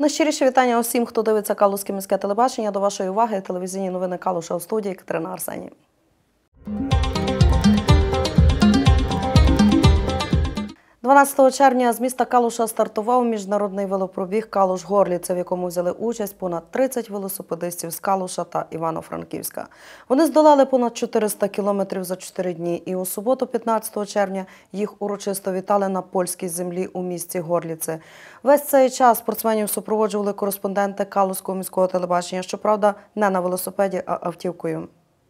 Найщиріше вітання усім, хто дивиться Калузьке міське телебачення. До вашої уваги телевізійні новини Калуша у студії Катерина Арсеній. 12 червня з міста Калуша стартував міжнародний велопробіг «Калуш-Горліце», в якому взяли участь понад 30 велосипедистів з Калуша та Івано-Франківська. Вони здолали понад 400 кілометрів за 4 дні, і у суботу, 15 червня, їх урочисто вітали на польській землі у місті Горліце. Весь цей час спортсменів супроводжували кореспонденти Калузького міського телебачення, щоправда, не на велосипеді, а автівкою.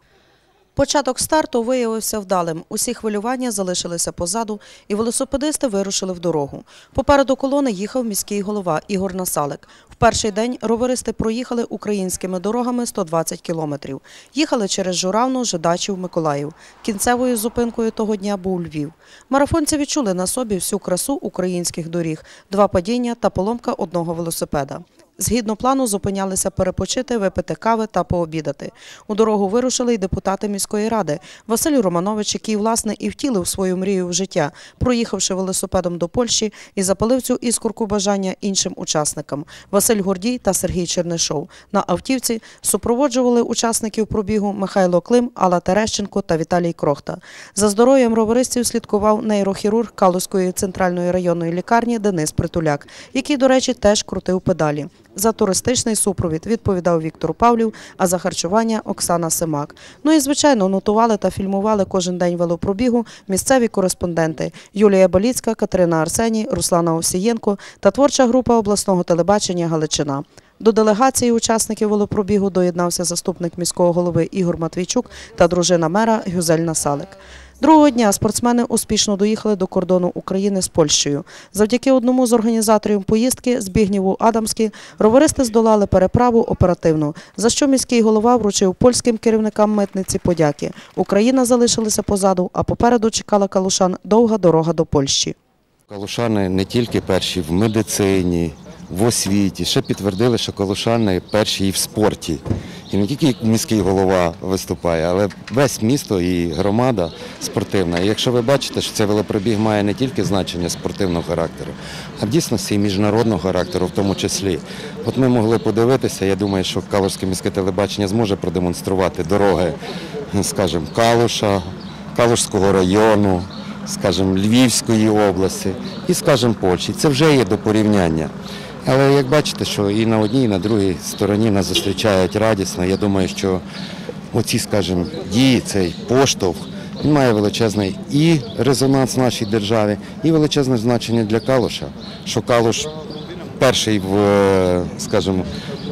Початок старту виявився вдалим. Усі хвилювання залишилися позаду, і велосипедисти вирушили в дорогу. Попереду колони їхав міський голова Ігор Насалик. В перший день роверисти проїхали українськими дорогами 120 кілометрів. Їхали через Журавну, Жидачів, Миколаїв. Кінцевою зупинкою того дня був Львів. Марафонці відчули на собі всю красу українських доріг – 2 падіння та поломка одного велосипеда. Згідно плану зупинялися перепочити, випити кави та пообідати. У дорогу вирушили й депутати міської ради. Василь Романович, який, власне, і втілив свою мрію в життя, проїхавши велосипедом до Польщі і запалив цю іскорку бажання іншим учасникам. Василь Гордій та Сергій Чернишов. На автівці супроводжували учасників пробігу Михайло Клим, Алла Терещенко та Віталій Крохта. За здоров'ям роверистів слідкував нейрохірург Калузької центральної районної лікарні Денис Притуляк, який, до речі, теж крутив педалі. За туристичний супровід відповідав Віктор Павлів, а за харчування – Оксана Семак. Ну і, звичайно, нотували та фільмували кожен день велопробігу місцеві кореспонденти – Юлія Баліцька, Катерина Арсеній, Руслана Овсієнко та творча група обласного телебачення «Галичина». До делегації учасників велопробігу доєднався заступник міського голови Ігор Матвійчук та дружина мера Гюзель Насалик. Другого дня спортсмени успішно доїхали до кордону України з Польщею. Завдяки одному з організаторів поїздки, Збігнєву Адамські, роверисти здолали переправу оперативно, за що міський голова вручив польським керівникам митниці подяки. Україна залишилася позаду, а попереду чекала калушан довга дорога до Польщі. Калушани не тільки перші в медицині, в освіті, ще підтвердили, що калушани перші і в спорті. І не тільки міський голова виступає, але весь місто і громада спортивна. І якщо ви бачите, що цей велопробіг має не тільки значення спортивного характеру, а в дійсності і міжнародного характеру в тому числі. От ми могли подивитися, я думаю, що Калузьке міське телебачення зможе продемонструвати дороги, скажімо, Калуша, Калужського району, скажімо, Львівської області і, скажімо, Польщі. Це вже є до порівняння. Але як бачите, що і на одній, і на другій стороні нас зустрічають радісно. Я думаю, що оці, скажімо, дії, цей поштовх, він має величезний і резонанс в нашій державі, і величезне значення для Калуша. Що Калуш перший, скажімо,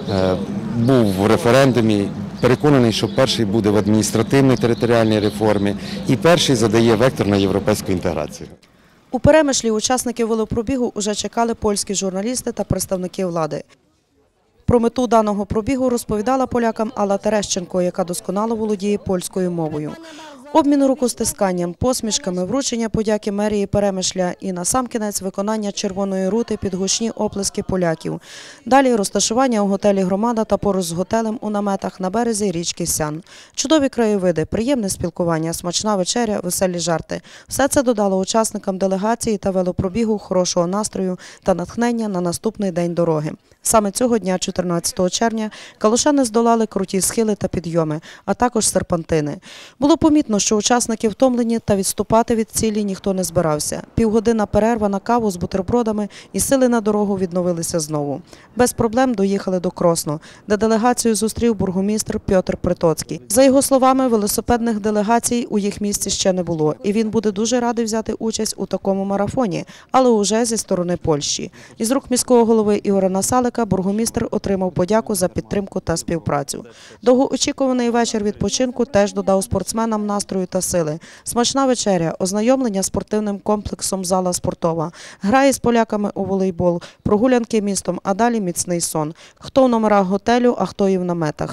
був в референдумі, переконаний, що перший буде в адміністративній територіальній реформі і перший задає вектор на європейську інтеграцію. У Перемишлі учасників велопробігу уже чекали польські журналісти та представники влади. Про мету даного пробігу розповідала полякам Алла Терещенко, яка досконало володіє польською мовою. Обмін рукостисканням, посмішками, вручення подяки мерії Перемишля і насамкінець виконання червоної рути під гучні оплески поляків. Далі розташування у готелі «Громада» та поруч з готелем у наметах на березі річки Сян. Чудові краєвиди, приємне спілкування, смачна вечеря, веселі жарти. Все це додало учасникам делегації та велопробігу хорошого настрою та натхнення на наступний день дороги. Саме цього дня, 14 червня, калушани здолали круті схили та підйоми, а також серпантини. Було помітно, що учасники втомлені та відступати від цілі ніхто не збирався. Півгодинна перерва на каву з бутербродами і сили на дорогу відновилися знову. Без проблем доїхали до Кросно, де делегацію зустрів бургомістр Пьотр Притоцький. За його словами, велосипедних делегацій у їх місті ще не було, і він буде дуже радий взяти участь у такому марафоні, але уже зі сторони Польщі. Із рук міського голови Ігоря Насалика бургомістр отримав подяку за підтримку та співпрацю. Довгоочікуваний вечір відпочинку теж додав спортсменам настрою та сили. Смачна вечеря, ознайомлення з спортивним комплексом «Зала спортова», гра із поляками у волейбол, прогулянки містом, а далі міцний сон. Хто в номерах готелю, а хто і в наметах.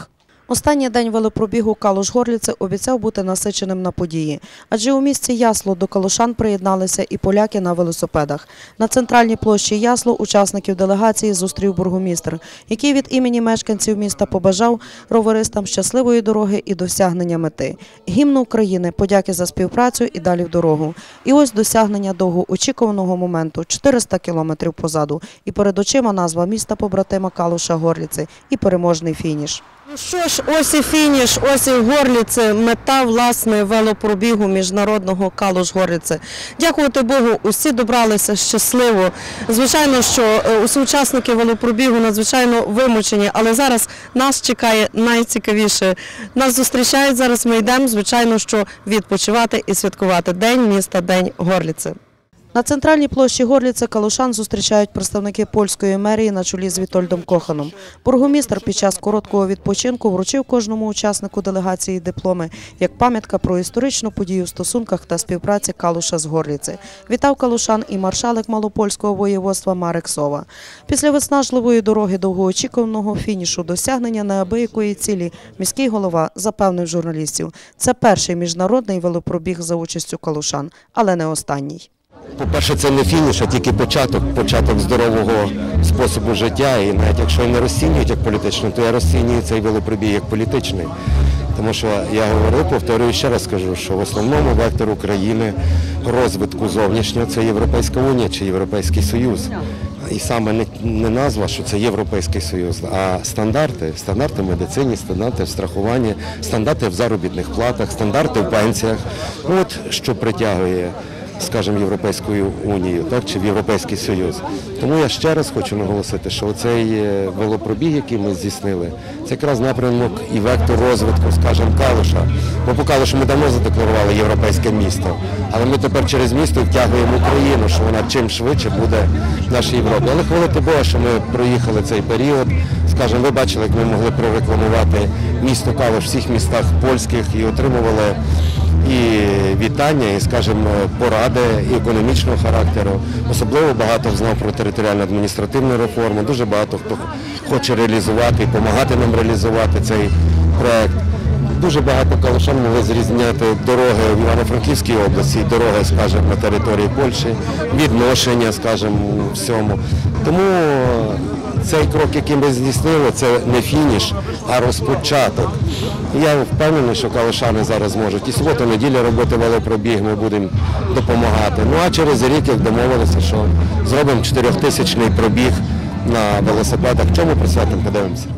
Останній день велопробігу Калуш-Горліце обіцяв бути насиченим на події. Адже у місті Ясло до калушан приєдналися і поляки на велосипедах. На центральній площі Ясло учасників делегації зустрів бургомістр, який від імені мешканців міста побажав роверистам щасливої дороги і досягнення мети. Гімн України, подяки за співпрацю і далі в дорогу. І ось досягнення довгоочікуваного моменту – 400 кілометрів позаду. І перед очима назва міста-побратима Калуша-Горліце і переможний фініш. Ну що ж, ось і фініш, ось і Горліце, мета, власне, велопробігу міжнародного Калуш-Горліце. Дякувати Богу, усі добралися щасливо. Звичайно, що усі учасники велопробігу надзвичайно вимучені, але зараз нас чекає найцікавіше. Нас зустрічають, зараз ми йдемо, звичайно, що відпочивати і святкувати День міста, День Горліце. На центральній площі Горліце калушан зустрічають представники польської мерії на чолі з Вітольдом Коханом. Бургомістр під час короткого відпочинку вручив кожному учаснику делегації дипломи як пам'ятка про історичну подію в стосунках та співпраці Калуша з Горліце. Вітав калушан і маршалик Малопольського воєводства Марек Сова. Після виснажливої дороги довгоочікуваного фінішу досягнення неабиякої цілі міський голова запевнив журналістів. Це перший міжнародний велопробіг за участю калушан, але не останній. По-перше, це не фініш, а тільки початок здорового способу життя. І навіть якщо і не розцінюють як політичний, то я розцінюю цей велопробіг як політичний. Тому що я говорив, повторюю, ще раз скажу, що в основному вектор України розвитку зовнішнього – це Європейська Унія чи Європейський Союз. І саме не назва, що це Європейський Союз, а стандарти в медицині, стандарти в страхуванні, стандарти в заробітних платах, стандарти в пенсіях. От що притягує, скажімо, Європейську Унію, так, чи в Європейський Союз. Тому я ще раз хочу наголосити, що цей велопробіг, який ми здійснили, це якраз напрямок і вектор розвитку, скажімо, Калуша. Бо по Калушу ми давно задекларували європейське місто, але ми тепер через місто втягуємо Україну, що вона чим швидше буде в нашій Європі. Але хвалити Бога, що ми проїхали цей період. Скажімо, ви бачили, як ми могли прорекламувати місто Калуш в всіх містах польських і отримували і вітання, і, скажімо, поради і економічного характеру. Особливо багато знав про територіально-адміністративну реформу. Дуже багато хто хоче реалізувати і допомагати нам реалізувати цей проект. Дуже багато калушан могли зрізняти дороги в Івано-Франківській області, дороги, скажімо, на території Польщі, відношення, скажімо, у всьому. Тому цей крок, який ми здійснили, це не фініш, а розпочаток. Я впевнений, що калушани зараз зможуть і суботу-неділю робити велопробіг, ми будемо допомагати. Ну а через рік, як домовилися, що зробимо 4000-ний пробіг на велосипедах. Чому присвятимо, подивимося.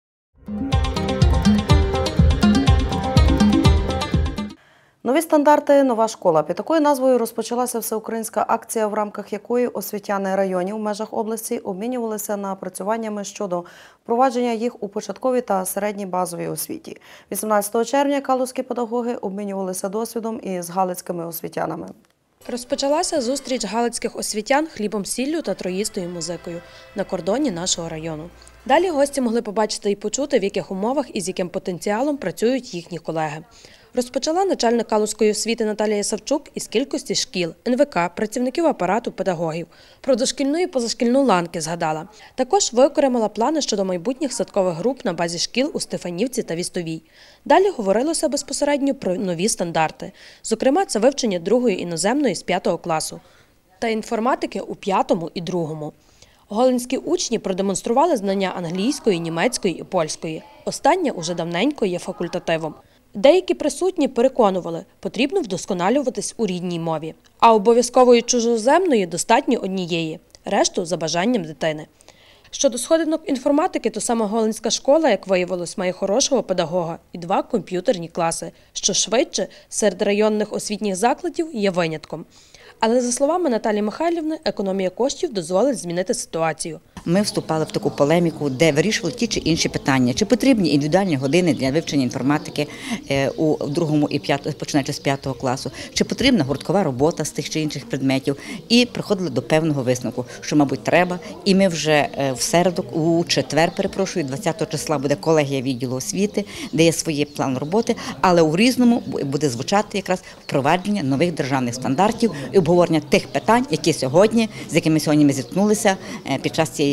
Нові стандарти, нова школа. Під такою назвою розпочалася всеукраїнська акція, в рамках якої освітяни районів в межах області обмінювалися напрацюваннями щодо впровадження їх у початковій та середній базовій освіті. 18 червня калузькі педагоги обмінювалися досвідом із галицькими освітянами. Розпочалася зустріч галицьких освітян хлібом, сіллю та троїстою музикою на кордоні нашого району. Далі гості могли побачити і почути, в яких умовах і з яким потенціалом працюють їхні колеги. Розпочала начальник Калузької освіти Наталія Савчук із кількості шкіл, НВК, працівників апарату, педагогів. Про дошкільну і позашкільну ланки згадала. Також виокремила плани щодо майбутніх садкових груп на базі шкіл у Стефанівці та Вістовій. Далі говорилося безпосередньо про нові стандарти. Зокрема, це вивчення другої іноземної з 5 класу та інформатики у 5 і 2. Голинські учні продемонстрували знання англійської, німецької і польської. Останнє уже давненько є факультативом. Деякі присутні переконували, потрібно вдосконалюватись у рідній мові. А обов'язкової чужоземної достатньо однієї, решту за бажанням дитини. Щодо сходинок інформатики, то саме Голинська школа, як виявилось, має хорошого педагога і 2 комп'ютерні класи, що швидше серед районних освітніх закладів є винятком. Але, за словами Наталії Михайлівни, економія коштів дозволить змінити ситуацію. Ми вступали в таку полеміку, де вирішували ті чи інші питання. Чи потрібні індивідуальні години для вивчення інформатики у 2 і 5, починаючи з 5 класу, чи потрібна гурткова робота з тих чи інших предметів. І приходили до певного висновку, що, мабуть, треба. І ми вже у четвер, 20 числа, буде колегія відділу освіти, де є свій план роботи, але у Різному буде звучати якраз впровадження нових державних стандартів і обговорення тих питань, з якими сьогодні ми зіткнулися під час цієї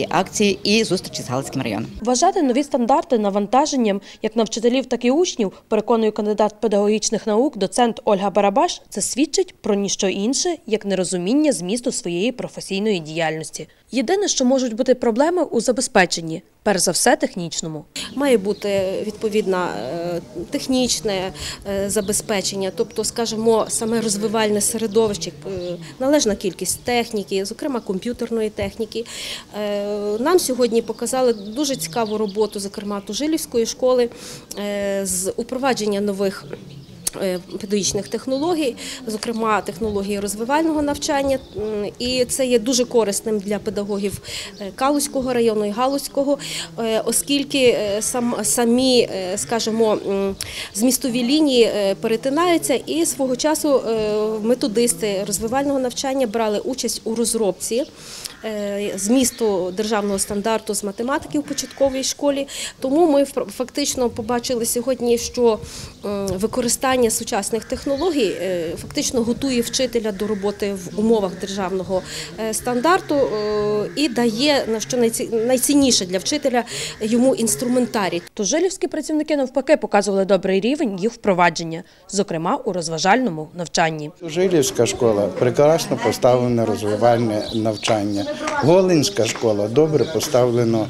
цієї акції і зустрічі з Галицьким районом. Вважати нові стандарти навантаженням як на вчителів, так і учнів, переконує кандидат педагогічних наук, доцент Ольга Барабаш, це свідчить про ніщо інше, як нерозуміння змісту своєї професійної діяльності. Єдине, що можуть бути проблеми у забезпеченні, перш за все технічному. Має бути відповідне технічне забезпечення, тобто, скажімо, саме розвивальне середовище, належна кількість техніки, зокрема комп'ютерної техніки. Нам сьогодні показали дуже цікаву роботу, зокрема Тужилівської школи, з упровадження нових педагогічних технологій, зокрема технології розвивального навчання, і це є дуже корисним для педагогів Калузького району і Галузького, оскільки самі, скажімо, змістові лінії перетинаються, і свого часу методисти розвивального навчання брали участь у розробці змісту державного стандарту з математики в початковій школі. Тому ми фактично побачили сьогодні, що використання сучасних технологій фактично готує вчителя до роботи в умовах державного стандарту і дає, що найцінніше для вчителя, йому інструментарій. Тужилівські працівники навпаки показували добрий рівень їх впровадження, зокрема у розважальному навчанні. Тужилівська школа прекрасно поставлено розвивальне навчання. Голинська школа добре поставлено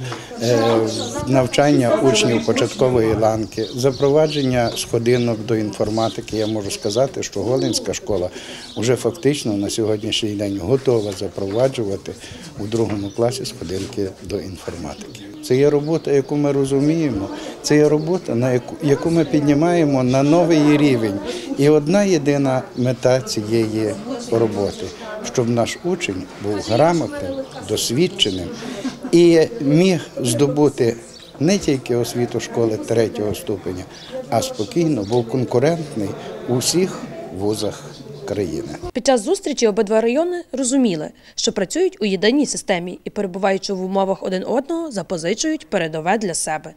навчання учнів початкової ланки, запровадження сходинок до інформатики. Я можу сказати, що Голинська школа вже фактично на сьогоднішній день готова запроваджувати у 2 класі сходинки до інформатики. Це є робота, яку ми розуміємо, це є робота, яку ми піднімаємо на новий рівень. І одна єдина мета цієї роботи – щоб наш учень був грамотним, досвідченим і міг здобути не тільки освіту школи 3-го ступеня, а спокійно був конкурентний у всіх вузах країни. Під час зустрічі обидва райони розуміли, що працюють у єдиній системі і, перебуваючи в умовах один одного, запозичують передове для себе.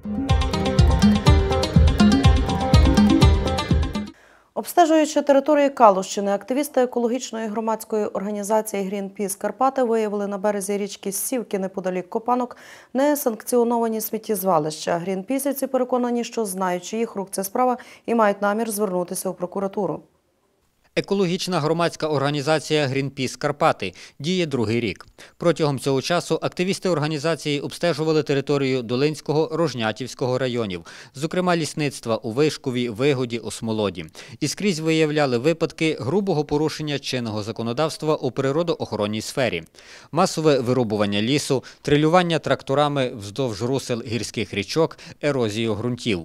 Обстежуючи території Калущини, активісти екологічної громадської організації «Грінпіс Карпати» виявили на березі річки Сівки неподалік Копанок несанкціоновані сміттєзвалища. Грінпісівці переконані, що знають, чиїх рук це справа, і мають намір звернутися у прокуратуру. Екологічна громадська організація «Грінпіс Карпати» діє 2-й рік. Протягом цього часу активісти організації обстежували територію Долинського, Рожнятівського районів, зокрема лісництва у Вишкові, Вигоді, Осмолоді. І скрізь виявляли випадки грубого порушення чинного законодавства у природоохоронній сфері. Масове вирубування лісу, трилювання тракторами вздовж русел гірських річок, ерозію ґрунтів.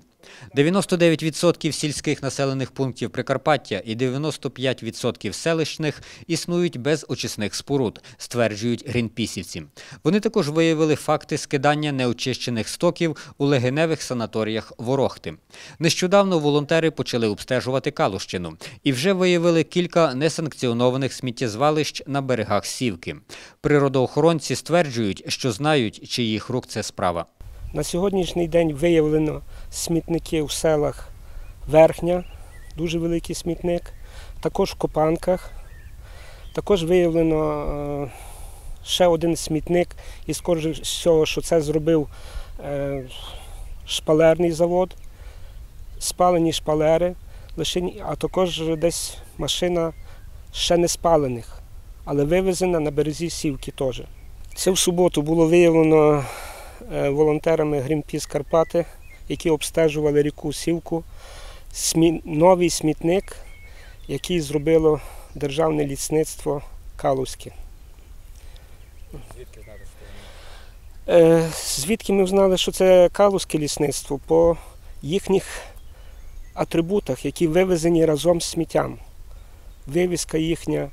99% сільських населених пунктів Прикарпаття і 95% селищних існують без очисних споруд, стверджують грінпісівці. Вони також виявили факти скидання неочищених стоків у легеневих санаторіях Ворохти. Нещодавно волонтери почали обстежувати Калущину і вже виявили кілька несанкціонованих сміттєзвалищ на берегах Сівки. Природоохоронці стверджують, що знають, чиїх рук це справа. На сьогоднішній день виявлено смітники в селах Верхня, дуже великий смітник, також в Копанках. Також виявлено ще один смітник, і скоріше всього, що це зробив шпалерний завод, спалені шпалери, а також десь машина ще не спалених, але вивезена на березі Сівки теж. Це в суботу було виявлено волонтерами «Грінпіс Карпати», які обстежували ріку Сівку, новий смітник, який зробило державне лісництво Калузьке. Звідки знали, що звідки ми знали, що це Калузьке лісництво? По їхніх атрибутах, які вивезені разом з сміттям. Вивізка їхня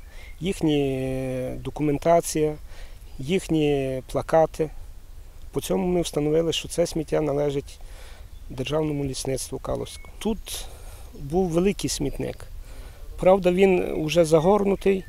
документація, їхні плакати. По цьому ми встановили, що це сміття належить державному лісництву Калузькому. Тут був великий смітник. Правда, він вже загорнутий,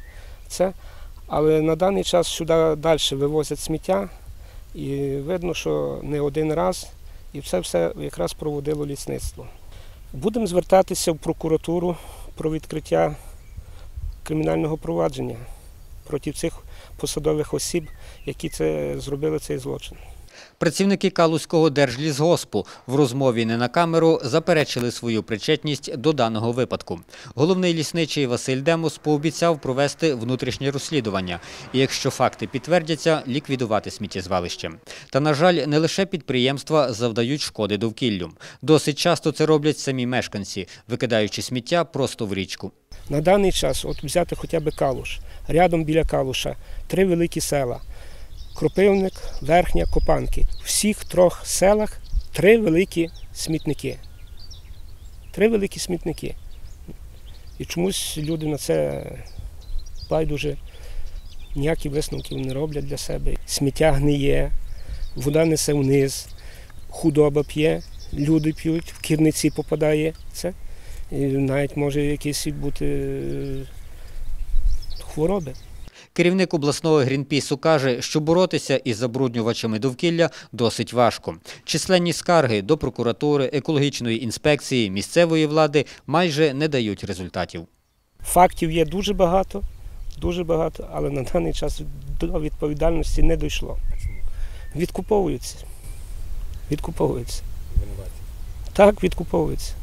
але на даний час сюди далі вивозять сміття. І видно, що не один раз, і це все якраз проводило лісництво. Будемо звертатися в прокуратуру про відкриття кримінального провадження посадових осіб, які зробили цей злочин. Працівники Калузького держлісгоспу в розмові не на камеру заперечили свою причетність до даного випадку. Головний лісничий Василь Демус пообіцяв провести внутрішнє розслідування і, якщо факти підтвердяться, ліквідувати сміттєзвалище. Та, на жаль, не лише підприємства завдають шкоди довкіллю. Досить часто це роблять самі мешканці, викидаючи сміття просто в річку. На даний час, от взяти хоча б Калуш, рядом біля Калуша 3 великі села – Кропивник, Верхня, Копанки. В всіх 3 селах 3 великі смітники. 3 великі смітники. І чомусь люди на це байдуже, ніякі висновків не роблять для себе. Сміття гниє, вода несе вниз, худоба п'є, люди п'ють, в кірниці попадає це. І навіть може якісь бути хвороби. Керівник обласного Грінпісу каже, що боротися із забруднювачами довкілля досить важко. Численні скарги до прокуратури, екологічної інспекції, місцевої влади майже не дають результатів. Фактів є дуже багато, але на даний час до відповідальності не дійшло. Відкуповуються. Так, відкуповуються.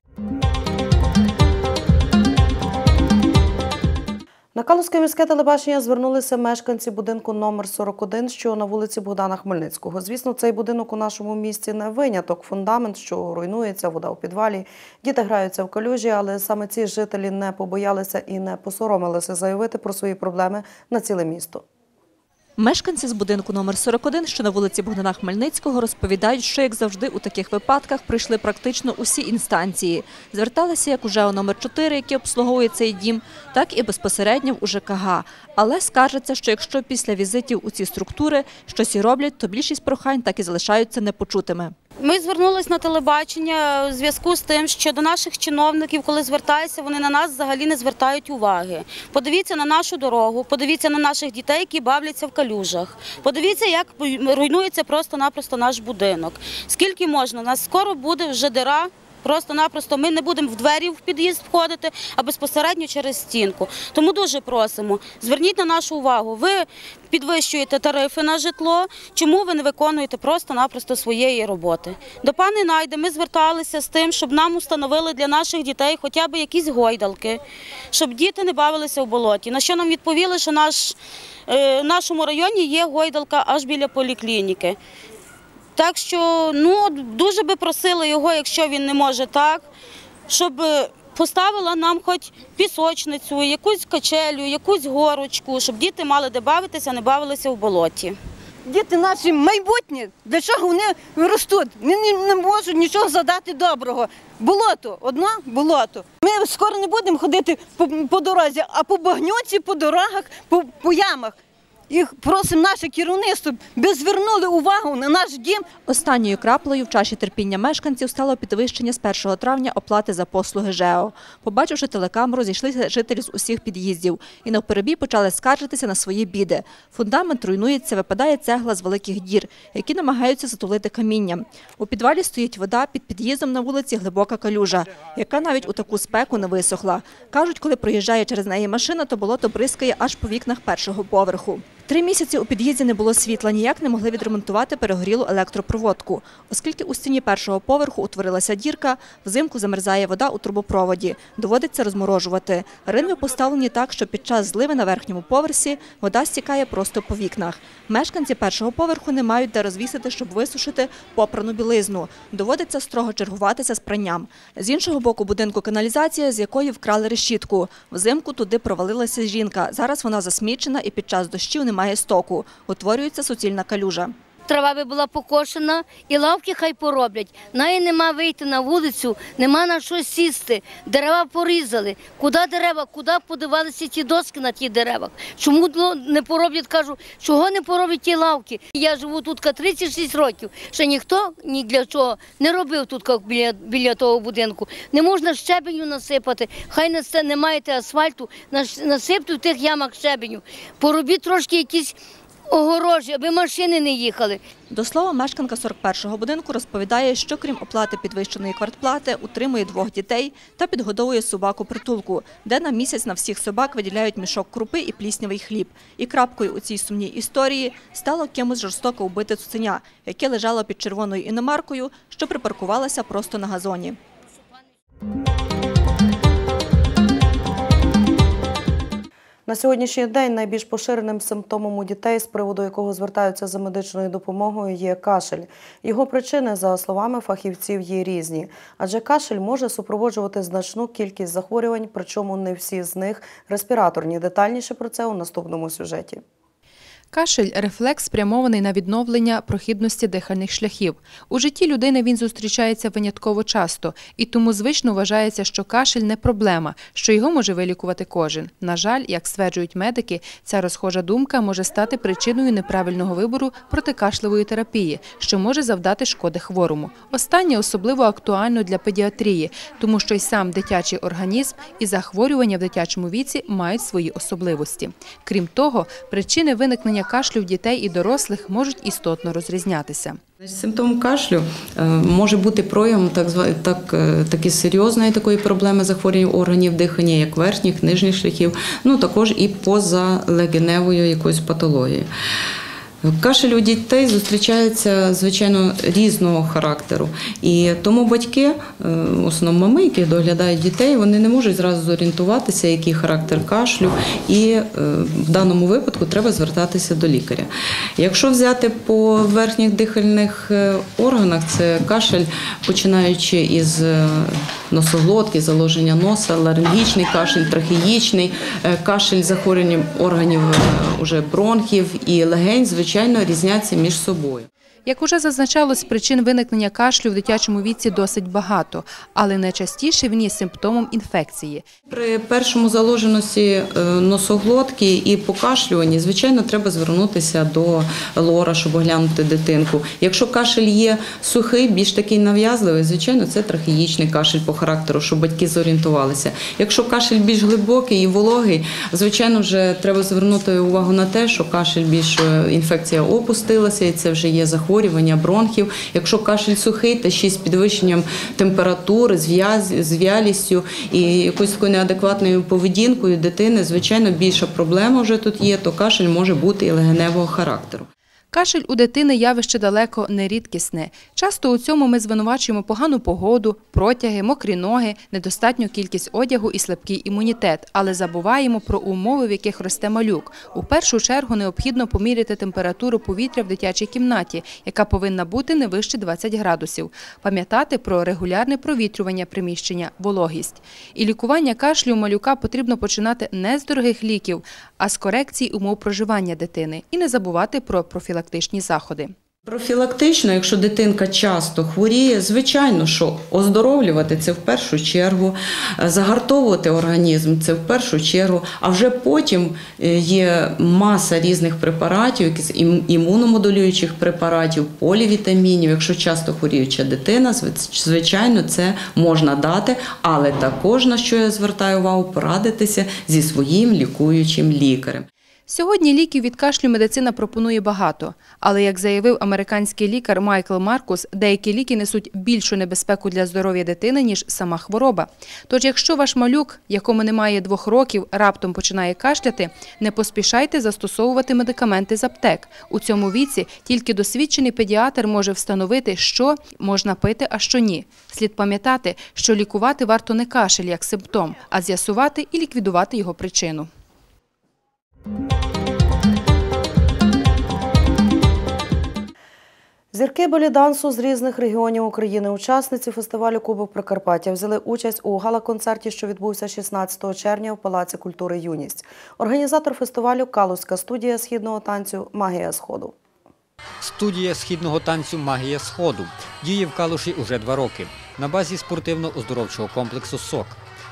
На Калузьке міське телебачення звернулися мешканці будинку номер 41, що на вулиці Богдана Хмельницького. Звісно, цей будинок у нашому місті не виняток. Фундамент, що руйнується, вода у підвалі, діти граються в калюжі, але саме ці жителі не побоялися і не посоромилися заявити про свої проблеми на ціле місто. Мешканці з будинку номер 41, що на вулиці Богдана Хмельницького, розповідають, що, як завжди, у таких випадках прийшли практично усі інстанції. Зверталися як у ЖЕО номер 4, який обслуговує цей дім, так і безпосередньо в УЖКГ. Але скаржаться, що якщо після візитів у ці структури щось і роблять, то більшість прохань так і залишаються непочутими. Ми звернулися на телебачення у зв'язку з тим, що до наших чиновників, коли звертаються, вони на нас взагалі не звертають уваги. Подивіться на нашу дорогу, подивіться на наших дітей, які бавляться в калюжах. Подивіться, як руйнується просто-напросто наш будинок. Скільки можна? У нас скоро буде вже діра. Просто-напросто ми не будемо в двері в під'їзд входити, а безпосередньо через стінку. Тому дуже просимо, зверніть на нашу увагу. Ви підвищуєте тарифи на житло, чому ви не виконуєте просто-напросто своєї роботи? До пані Найди ми зверталися з тим, щоб нам установили для наших дітей хоча б якісь гойдалки, щоб діти не бавилися в болоті. На що нам відповіли, що в нашому районі є гойдалка аж біля поліклініки. Так що, дуже би просили його, якщо він не може так, щоб поставила нам хоч пісочницю, якусь качелю, якусь горочку, щоб діти мали де бавитися, не бавилися в болоті. Діти наші майбутнє, для чого вони ростуть? Вони не можуть нічого задати доброго. Болото, одно болото. Ми скоро не будемо ходити по дорозі, а по багнюці, по дорогах, по ямах. Їх просимо наше керівництво, би звернули увагу на наш дім. Останньою краплею в чаші терпіння мешканців стало підвищення з 1 травня оплати за послуги ЖЕО. Побачивши телекамеру, зійшлися жителі з усіх під'їздів і навперебій почали скаржитися на свої біди. Фундамент руйнується, випадає цегла з великих дір, які намагаються затулити камінням. У підвалі стоїть вода, під під'їздом на вулиці глибока калюжа, яка навіть у таку спеку не висохла. Кажуть, коли проїжджає через неї машина, то болото бризкає аж по вікнах 1-го поверху. 3 місяці у під'їзді не було світла, ніяк не могли відремонтувати перегорілу електропроводку. Оскільки у стіні 1-го поверху утворилася дірка, взимку замерзає вода у трубопроводі. Доводиться розморожувати. Ринви поставлені так, що під час зливи на верхньому поверсі вода стікає просто по вікнах. Мешканці 1-го поверху не мають де розвісити, щоб висушити попрану білизну. Доводиться строго чергуватися з пранням. З іншого боку будинку каналізація, з якої вкрали решітку. Взимку туди провалилася жінка. Зараз вона засмічена і під час дощів немає стоку. Утворюється суцільна калюжа. Трава би була покошена і лавки хай пороблять. Неї нема вийти на вулицю, нема на що сісти. Дерева порізали. Куди дерева? Куди подивалися ті доски на тих деревах? Чому не пороблять, кажу, чого не пороблять ті лавки? Я живу тут 36 років. Ще ніхто ні для чого не робив тут біля того будинку. Не можна щебеню насипати. Хай не маєте асфальту, насипте в тих ямах щебеню. Поробіть трошки якісь огорожі, аби машини не їхали. До слова, мешканка 41-го будинку розповідає, що крім оплати підвищеної квартплати, утримує 2 дітей та підгодовує собаку притулку, де на місяць на всіх собак виділяють мішок крупи і пліснявий хліб. І крапкою у цій сумній історії стало кимось жорстоко вбите цуценя, яке лежало під червоною іномаркою, що припаркувалася просто на газоні. На сьогоднішній день найбільш поширеним симптомом у дітей, з приводу якого звертаються за медичною допомогою, є кашель. Його причини, за словами фахівців, є різні. Адже кашель може супроводжувати значну кількість захворювань, причому не всі з них респіраторні. Детальніше про це у наступному сюжеті. Кашель – рефлекс, спрямований на відновлення прохідності дихальних шляхів. У житті людини він зустрічається винятково часто, і тому звично вважається, що кашель не проблема, що його може вилікувати кожен. На жаль, як стверджують медики, ця розхожа думка може стати причиною неправильного вибору протикашлевої терапії, що може завдати шкоди хворому. Останнє особливо актуально для педіатрії, тому що й сам дитячий організм і захворювання в дитячому віці мають свої особливості. Крім того, причини виникнення кашлю в дітей і дорослих можуть істотно розрізнятися. Симптом кашлю може бути проявом таки серйозної такої проблеми захворювання органів дихання, як верхніх, нижніх шляхів, також і позалегеневою якоюсь патологією. Кашель у дітей зустрічається, звичайно, різного характеру. І тому батьки, в основному мами, які доглядають дітей, вони не можуть зразу зорієнтуватися, який характер кашлю, і в даному випадку треба звертатися до лікаря. Якщо взяти по верхніх дихальних органах, це кашель, починаючи із носоглотки, заложення носа, ларингічний кашель, трахеїчний, кашель захворювання органів уже бронхів і легень, звичайно, різняться між собою. Як уже зазначалось, причин виникнення кашлю в дитячому віці досить багато, але найчастіше він є симптомом інфекції. При першому заложеності носоглотки і покашлюванні, звичайно, треба звернутися до лора, щоб оглянути дитинку. Якщо кашель є сухий, більш такий нав'язливий, звичайно, це трахеїчний кашель по характеру, щоб батьки зорієнтувалися. Якщо кашель більш глибокий і вологий, звичайно, вже треба звернути увагу на те, що кашель більш інфекція опустилася, і це вже є захворювання бронхів. Якщо кашель сухий, та ще з підвищенням температури, з вялістю і якоюсь такою неадекватною поведінкою дитини, звичайно, більша проблема вже тут є, то кашель може бути і легеневого характеру. Кашель у дитини – явище далеко не рідкісне. Часто у цьому ми звинувачуємо погану погоду, протяги, мокрі ноги, недостатню кількість одягу і слабкий імунітет, але забуваємо про умови, в яких росте малюк. У першу чергу необхідно поміряти температуру повітря в дитячій кімнаті, яка повинна бути не вище 20 градусів. Пам'ятати про регулярне провітрювання приміщення, вологість. І лікування кашлю у малюка потрібно починати не з дорогих ліків, а з корекції умов проживання дитини. І не забувати про профілактичні заходи. Профілактично, якщо дитинка часто хворіє, звичайно, що оздоровлювати – це в першу чергу, загартовувати організм – це в першу чергу, а вже потім є маса різних препаратів, імуномодулюючих препаратів, полівітамінів. Якщо часто хворіюча дитина, звичайно, це можна дати, але також, на що я звертаю увагу, порадитися зі своїм лікуючим лікарем. Сьогодні ліків від кашлю медицина пропонує багато. Але, як заявив американський лікар Майкл Маркус, деякі ліки несуть більшу небезпеку для здоров'я дитини, ніж сама хвороба. Тож, якщо ваш малюк, якому немає 2 років, раптом починає кашляти, не поспішайте застосовувати медикаменти з аптек. У цьому віці тільки досвідчений педіатр може встановити, що можна пити, а що ні. Слід пам'ятати, що лікувати варто не кашель як симптом, а з'ясувати і ліквідувати його причину. Зірки белі-дансу з різних регіонів України, учасниці фестивалю «Кубок Прикарпаття» взяли участь у гала-концерті, що відбувся 16 червня в Палаці культури «Юність». Організатор фестивалю – Калузька студія східного танцю «Магія Сходу». Студія східного танцю «Магія Сходу» діє в Калуші уже 2 роки на базі спортивно-оздоровчого комплексу «СОК».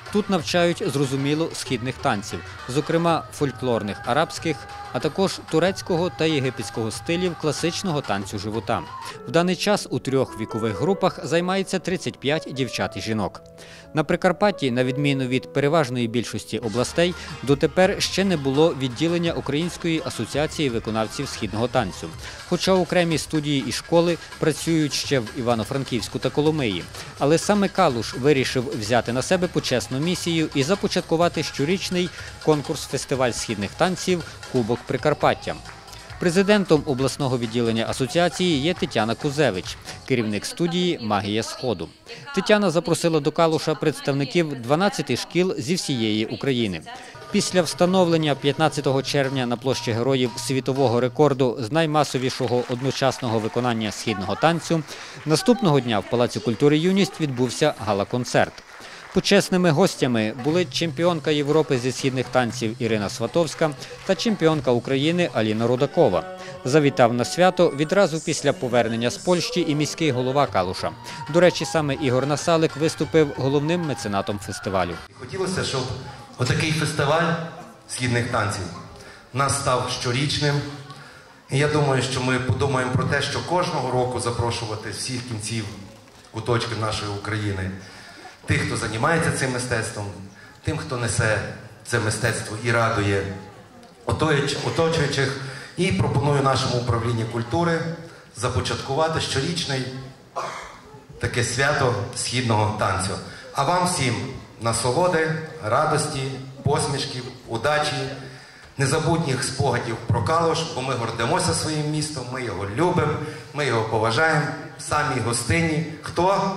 Тут навчають зрозуміло східних танців, зокрема фольклорних арабських, а також турецького та єгипетського стилів класичного танцю живота. В даний час у 3 вікових групах займається 35 дівчат і жінок. На Прикарпатті, на відміну від переважної більшості областей, дотепер ще не було відділення Української асоціації виконавців східного танцю. Хоча окремі студії і школи працюють ще в Івано-Франківську та Коломиї. Але саме Калуш вирішив взяти на себе почесну місію і започаткувати щорічний конкурс-фестиваль східних танців «Кубок Прикарпаття». Президентом обласного відділення асоціації є Тетяна Кузевич, керівник студії «Магія Сходу». Тетяна запросила до Калуша представників 12 шкіл зі всієї України. Після встановлення 15 червня на площі Героїв світового рекорду з наймасовішого одночасного виконання східного танцю, наступного дня в Палаці культури «Юність» відбувся гала-концерт. Почесними гостями були чемпіонка Європи зі східних танців Ірина Сватовська та чемпіонка України Аліна Рудакова. Завітав на свято відразу після повернення з Польщі і міський голова Калуша. До речі, саме Ігор Насалик виступив головним меценатом фестивалю. Хотілося, щоб отакий фестиваль східних танців у нас став щорічним. І я думаю, що ми подумаємо про те, що кожного року запрошувати з всіх кінців, куточків нашої України тих, хто займається цим мистецтвом, тим, хто несе це мистецтво і радує оточуючих. І пропоную нашому управлінню культури започаткувати щорічне таке свято східного танцю. А вам всім насолоди, радості, посмішків, удачі, незабутніх спогадів про Калуш, бо ми гордимося своїм містом, ми його любимо, ми його поважаємо, самі гостинні. Хто?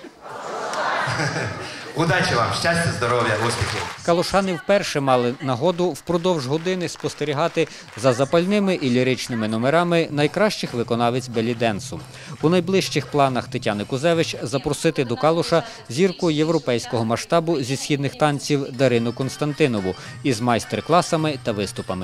Удачі вам, щастя, здоров'я, успіхів! Калушани вперше мали нагоду впродовж години спостерігати за запальними і ліричними номерами найкращих виконавець белі-денсу. У найближчих планах Тетяни Кузевич запросити до Калуша зірку європейського масштабу зі східних танців Дарину Константинову із майстер-класами та виступами.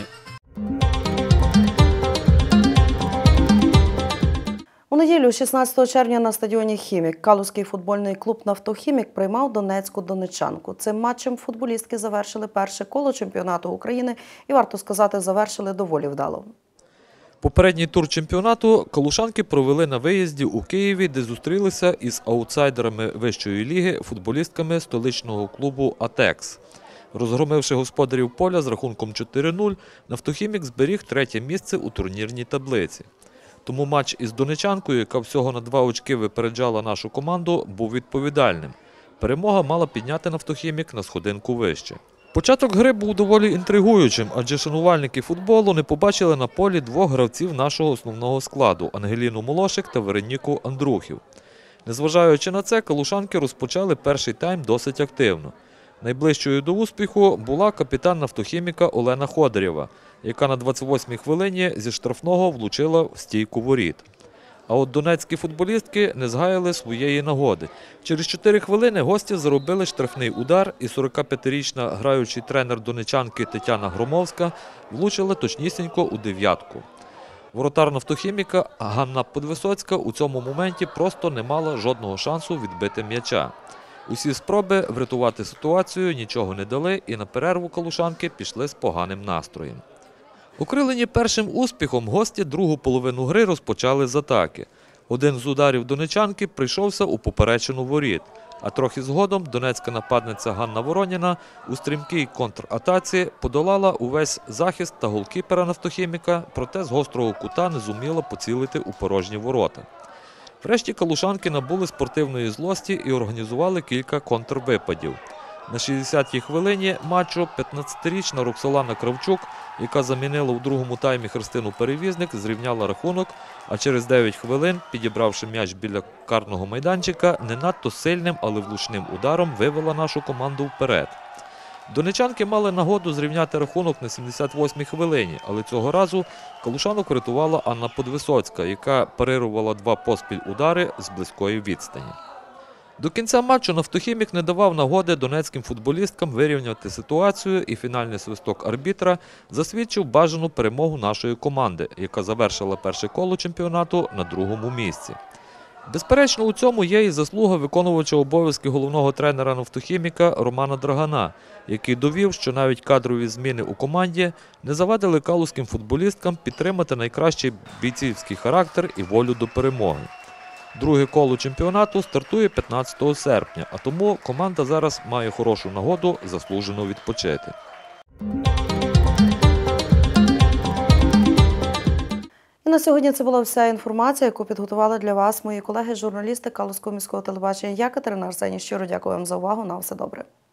У неділю, 16 червня, на стадіоні «Хімік» Калузький футбольний клуб «Нафтохімік» приймав донецьку донеччанку. Цим матчем футболістки завершили перше коло чемпіонату України і, варто сказати, завершили доволі вдало. Попередній тур чемпіонату калушанки провели на виїзді у Києві, де зустрілися із аутсайдерами вищої ліги, футболістками столичного клубу «Атекс». Розгромивши господарів поля з рахунком 4-0, «Нафтохімік» зберіг 3-є місце у турнірній таблиці. Тому матч із донеччанкою, яка всього на 2 очки випереджала нашу команду, був відповідальним. Перемога мала підняти «Нафтохімік» на сходинку вище. Початок гри був доволі інтригуючим, адже шанувальники футболу не побачили на полі 2 гравців нашого основного складу – Ангеліну Молошик та Вероніку Андрухів. Незважаючи на це, калушанки розпочали перший тайм досить активно. Найближчою до успіху була капітан «Нафтохіміка» Олена Ходорєва, яка на 28-й хвилині зі штрафного влучила в стійку воріт. А от донецькі футболістки не згаяли своєї нагоди. Через 4 хвилини гості заробили штрафний удар, і 45-річна граючий тренер донеччанки Тетяна Громовська влучила точнісінько у дев'ятку. Воротар «Нафтохіміка» Ганна Подвисоцька у цьому моменті просто не мала жодного шансу відбити м'яча. Усі спроби врятувати ситуацію нічого не дали, і на перерву калушанки пішли з поганим настроєм. Окрилені першим успіхом, гості другу половину гри розпочали з атаки. Один з ударів донеччанки прийшовся у поперечину воріт, а трохи згодом донецька нападниця Ганна Вороніна у стрімкій контратаці подолала увесь захист та голкіпера «Нафтохіміка», проте з гострого кута не зуміла поцілити у порожні ворота. Врешті калушанки набули спортивної злості і організували кілька контрвипадів. На 60-й хвилині матчу 15-річна Роксолана Кравчук, яка замінила у другому таймі Христину Перевізник, зрівняла рахунок, а через 9 хвилин, підібравши м'яч біля карного майданчика, не надто сильним, але влучним ударом вивела нашу команду вперед. Донеччанки мали нагоду зрівняти рахунок на 78-й хвилині, але цього разу калушанок врятувала Анна Подвисоцька, яка парирувала 2 поспіль удари з близької відстані. До кінця матчу «Нафтохімік» не давав нагоди донецьким футболісткам вирівняти ситуацію, і фінальний свисток арбітра засвідчив бажану перемогу нашої команди, яка завершила перше коло чемпіонату на 2-му місці. Безперечно, у цьому є і заслуга виконувача обов'язки головного тренера «Нафтохіміка» Романа Драгана, який довів, що навіть кадрові зміни у команді не завадили калузьким футболісткам підтримати найкращий бійцівський характер і волю до перемоги. Друге коло чемпіонату стартує 15 серпня, а тому команда зараз має хорошу нагоду заслужено відпочити. І на сьогодні це була вся інформація, яку підготували для вас мої колеги-журналісти Калузького міського телебачення. Я, Катерина Арсеній, щиро дякую вам за увагу. На все добре.